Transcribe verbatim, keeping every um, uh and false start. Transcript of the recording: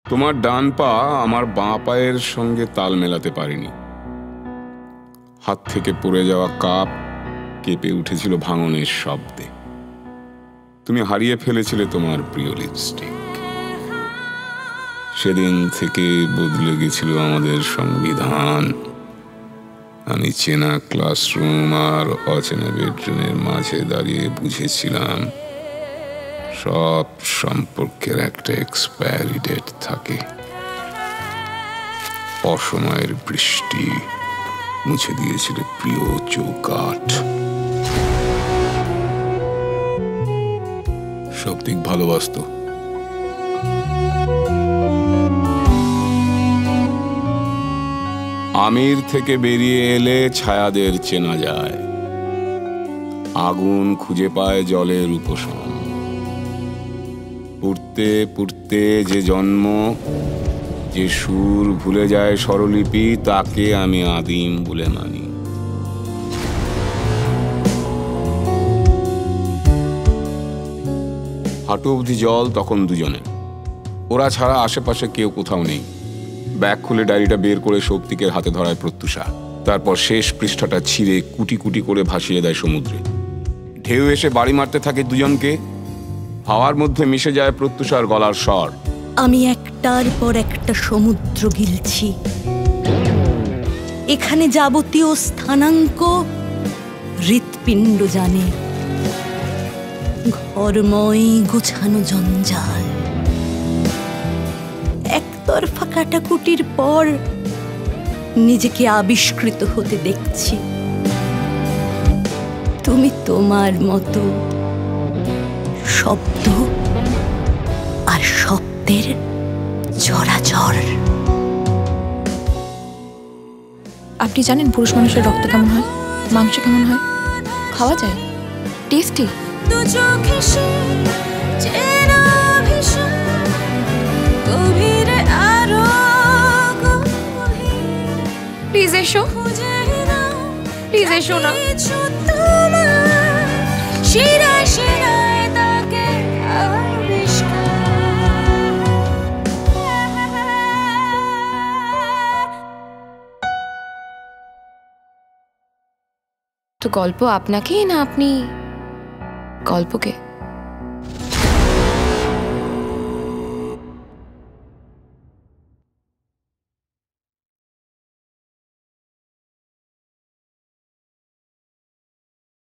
তোমার ডান পা আমার বাঁ পায়ের সঙ্গে তাল মেলাতে পারেনি। হাত থেকে পড়ে যাওয়া কাপ কেঁপে উঠেছিল ভাঙনের শব্দে। তুমি হারিয়ে ফেলেছিলে তোমার প্রিয় লিপস্টিক। সেদিন থেকে বদলে গেছিল আমাদের সংবিধান। আমি চেনা ক্লাসরুম আর অচেনা বেডরুমের মাঝে দাঁড়িয়ে বুঝেছিলাম সব সম্পর্কের একটা এক্সপায়ারি ডেট থাকে। অসময়ের বৃষ্টি মুছে দিয়েছিল প্রিয় চৌকাঠ। সৌপ্তিক ভালোবাসত। আমির থেকে বেরিয়ে এলে ছায়াদের চেনা যায়। আগুন খুঁজে পায় জলের উপশম। পুড়তে পুড়তে যে জন্ম, যে সুর ভুলে যায় স্বরলিপি, তাকে আমি আদিম বলে মানি। হাঁটু অবধি জল তখন দুজনে। ওরা ছাড়া আশেপাশে কেউ কোথাও নেই। ব্যাগ খুলে ডায়েরিটা বের করে সৌপ্তিকের হাতে ধরায় প্রত্যুষা। তারপর শেষ পৃষ্ঠাটা ছিঁড়ে কুটি কুটি করে ভাসিয়ে দেয় সমুদ্রে। ঢেউ এসে বাড়ি মারতে থাকে দুজনকে। হাওয়ার মধ্যে মিশে যায় প্রত্যুষার গলার স্বর। আমি একটার পর একটা সমুদ্র গিলছি। এখানে যাবতীয় স্থানাঙ্ক হৃৎপিণ্ড জানে। ঘরময় গোছানো জঞ্জাল। একতরফা কাটাকুটির পর নিজেকে আবিষ্কৃত হতে দেখছি। তুমি তোমার মতো শব্দ আর শব্দের জড়াজড়। আপনি জানেন পুরুষ মানুষের রক্ত কেমন হয়, মাংস কেমন হয়, খাওয়া যায়, টেস্টি। প্লিজ এসো, প্লিজ এসো না। তো গল্প আপনাকে না আপনি গল্পকে?